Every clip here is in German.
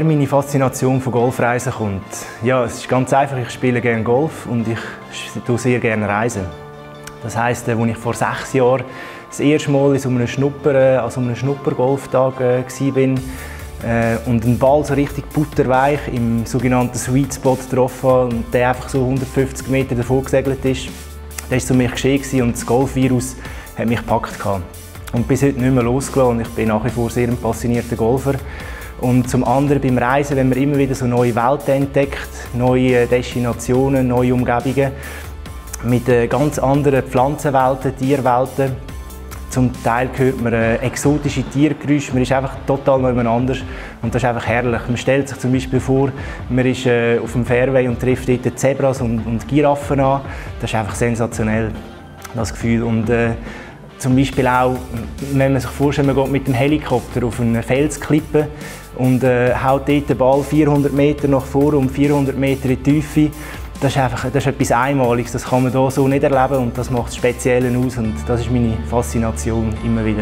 meine Faszination von Golfreisen kommt? Ja, es ist ganz einfach, ich spiele gerne Golf und ich tue sehr gerne reisen. Das heisst, als ich vor 6 Jahren das erste Mal in so einem Schnuppergolftag war und einen Ball so richtig butterweich im sogenannten Sweet Spot getroffen habe und der einfach so 150 Meter davon gesegelt ist, das war so mich geschehen und das Golfvirus hat mich gepackt. Und bis heute nicht mehr losgelassen und ich bin nach wie vor sehr ein passionierter Golfer. Und zum anderen beim Reisen, wenn man immer wieder so neue Welten entdeckt, neue Destinationen, neue Umgebungen mit ganz anderen Pflanzenwelten, Tierwelten. Zum Teil hört man exotische Tiergeräusche, man ist einfach total noch jemand anders und das ist einfach herrlich. Man stellt sich zum Beispiel vor, man ist auf dem Fairway und trifft dort Zebras und Giraffen an. Das ist einfach sensationell, das Gefühl. Und zum Beispiel auch, wenn man sich vorstellt, man geht mit dem Helikopter auf eine Felsklippe und haut dort den Ball 400 Meter nach vor und 400 Meter in die Tiefe. Das ist etwas Einmaliges, das kann man hier so nicht erleben und das macht das Spezielle aus und das ist meine Faszination immer wieder.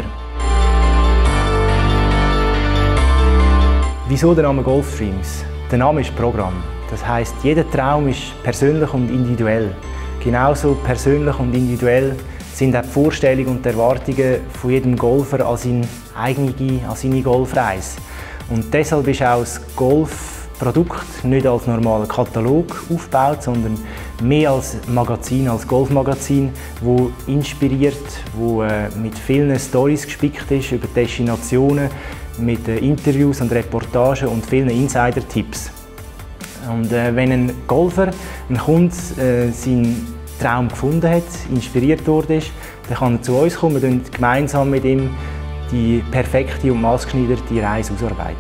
Wieso der Name Golfstreams? Der Name ist Programm. Das heisst, jeder Traum ist persönlich und individuell. Genauso persönlich und individuell sind auch die Vorstellungen und die Erwartungen von jedem Golfer an seine Golfreise. Und deshalb ist auch das Golfprodukt nicht als normaler Katalog aufgebaut, sondern mehr als Magazin, als Golfmagazin, das inspiriert, das mit vielen Storys gespickt ist über Destinationen, mit Interviews und Reportagen und vielen Insider-Tipps. Und wenn ein Golfer, ein Kunde, seinen Traum gefunden hat, inspiriert worden ist, dann kann er zu uns kommen und gemeinsam mit ihm die perfekte und maßgeschneiderte Reise ausarbeiten.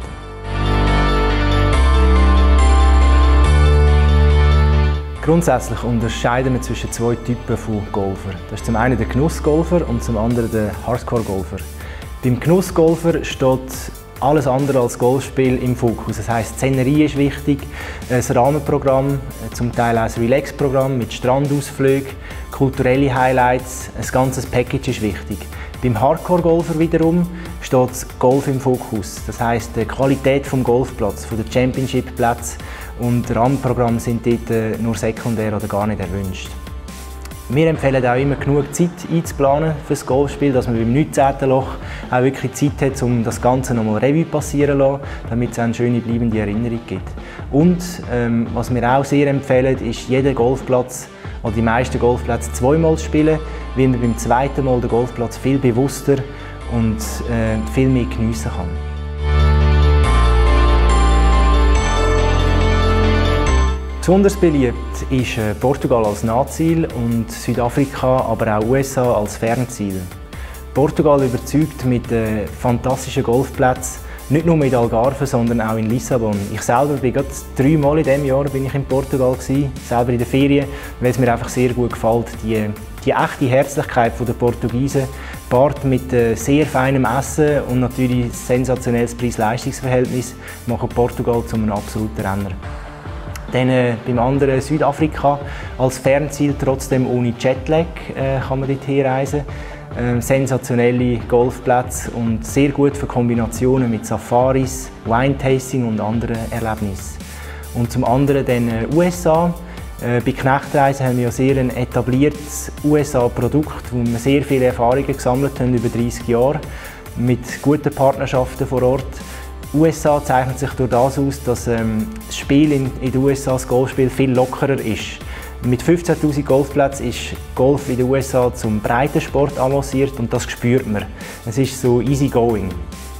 Grundsätzlich unterscheiden wir zwischen 2 Typen von Golfer. Das ist zum einen der Genussgolfer und zum anderen der Hardcore-Golfer. Beim Genussgolfer steht alles andere als Golfspiel im Fokus. Das heisst, die Szenerie ist wichtig, das Rahmenprogramm, zum Teil auch das Relax-Programm mit Strandausflügen, kulturelle Highlights, ein ganzes Package ist wichtig. Beim Hardcore-Golfer wiederum steht das Golf im Fokus. Das heisst, die Qualität des Golfplatzes, von den Championship-Plätzen und Rahmenprogramme sind dort nur sekundär oder gar nicht erwünscht. Wir empfehlen auch immer genug Zeit einzuplanen für das Golfspiel, dass man beim 19. Loch auch wirklich Zeit hat, um das Ganze nochmal Revue passieren zu lassen, damit es eine schöne bleibende Erinnerung gibt. Und was wir auch sehr empfehlen, ist, jeden Golfplatz oder die meisten Golfplätze 2-mal zu spielen, weil man beim 2. Mal den Golfplatz viel bewusster und viel mehr geniessen kann. Besonders beliebt ist Portugal als Nahziel und Südafrika, aber auch USA als Fernziel. Portugal überzeugt mit fantastischen Golfplätzen, nicht nur in Algarve, sondern auch in Lissabon. Ich selber bin gerade 3 Mal in diesem Jahr in Portugal gewesen, selber in den Ferien, weil es mir einfach sehr gut gefällt. Die echte Herzlichkeit der Portugiesen, gepaart mit sehr feinem Essen und natürlich ein sensationelles Preis-Leistungs-Verhältnis, machen Portugal zu einem absoluten Renner. Dann beim anderen Südafrika als Fernziel, trotzdem ohne Jetlag, kann man dorthin reisen. Sensationelle Golfplätze und sehr gut für Kombinationen mit Safaris, Wine-Tasting und anderen Erlebnissen. Und zum anderen dann USA. Bei Knechtreisen haben wir ja sehr ein etabliertes USA-Produkt, wo wir sehr viele Erfahrungen gesammelt haben über 30 Jahre mit guten Partnerschaften vor Ort. USA zeichnet sich durch das aus, dass das Spiel in den USA, das Golfspiel, viel lockerer ist. Mit 15'000 Golfplätzen ist Golf in den USA zum Breitensport avanciert und das spürt man. Es ist so easy going.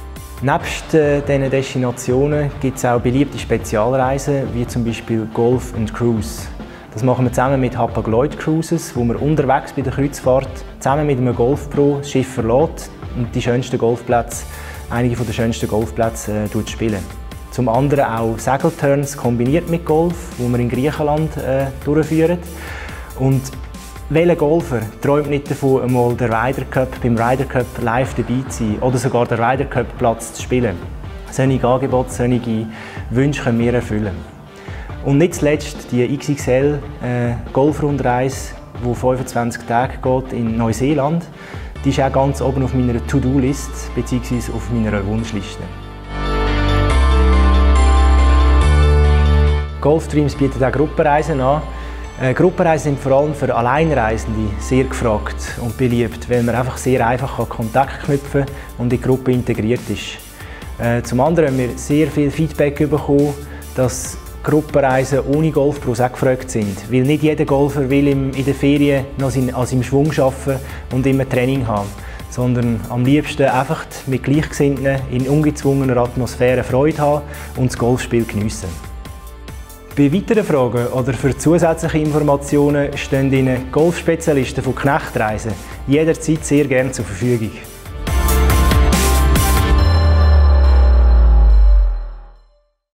Nebst diesen Destinationen gibt es auch beliebte Spezialreisen, wie zum Beispiel Golf and Cruise. Das machen wir zusammen mit Hapag-Lloyd Cruises, wo man unterwegs bei der Kreuzfahrt zusammen mit einem Golfpro das Schiff verlässt und die schönsten Golfplätze, einige der schönsten Golfplätze spielen. Zum anderen auch Segelturns kombiniert mit Golf, die wir in Griechenland durchführen. Und welcher Golfer träumt nicht davon, einmal den Ryder Cup beim Ryder Cup live dabei zu sein oder sogar den Ryder Cup Platz zu spielen? Solche Angebote, solche Wünsche können wir erfüllen. Und nicht zuletzt die XXL Golfrundreise, die 25 Tage geht in Neuseeland. Die ist auch ganz oben auf meiner To-Do-List bzw. auf meiner Wunschliste. Golfstreams bietet auch Gruppenreisen an. Gruppenreisen sind vor allem für Alleinreisende sehr gefragt und beliebt, weil man einfach sehr einfach Kontakt knüpfen kann und in die Gruppe integriert ist. Zum anderen haben wir sehr viel Feedback bekommen, dass Gruppenreisen ohne Golfbrust auch gefragt sind. Weil nicht jeder Golfer will in der Ferien noch an seinem Schwung arbeiten und immer Training haben, sondern am liebsten einfach mit Gleichgesinnten in ungezwungener Atmosphäre Freude haben und das Golfspiel geniessen. Bei weiteren Fragen oder für zusätzliche Informationen stehen Ihnen Golfspezialisten von Knecht Reisen jederzeit sehr gerne zur Verfügung.